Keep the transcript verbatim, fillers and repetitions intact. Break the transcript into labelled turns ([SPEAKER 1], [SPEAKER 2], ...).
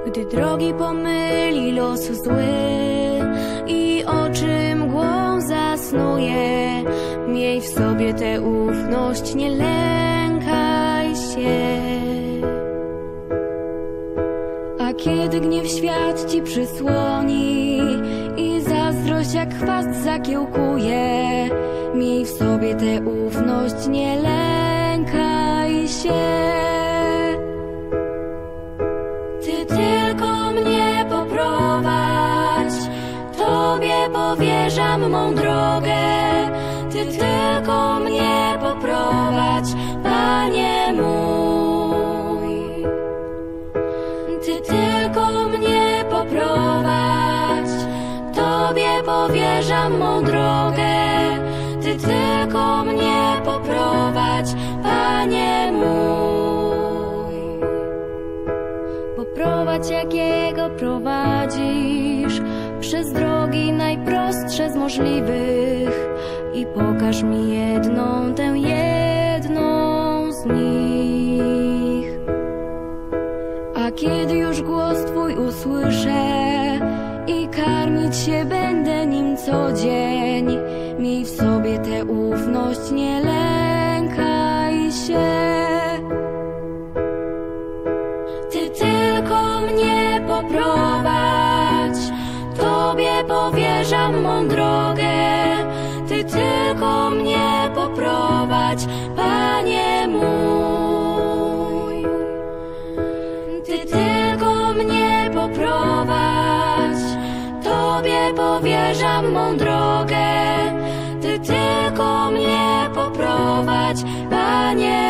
[SPEAKER 1] Gdy drogi pomyli los zły i oczy mgłą zasnuje, miej w sobie tę ufność, nie lękaj się. A kiedy gniew świat ci przysłoni i zazdrość jak chwast zakiełkuje, miej w sobie tę ufność, nie lękaj się. Ty tylko mnie poprowadź, Tobie powierzam mą drogę. Ty tylko mnie poprowadź, Panie mój. Ty tylko mnie poprowadź, Tobie powierzam mą drogę. Ty tylko mnie poprowadź, Panie mój. Poprowadź, jak Jego prowadzisz, przez drogi najprostsze z możliwych i pokaż mi jedną, tę jedną z nich. A kiedy już głos Twój usłyszę i karmić się będę nim co dzień, miej w sobie tę ufność, nie lękaj się. Ty tylko mnie poprowadź, Tobie powierzam mą drogę. Ty tylko mnie poprowadź, Panie mój. Ty tylko mnie poprowadź, Tobie powierzam mą drogę. Ty tylko mnie poprowadź, Panie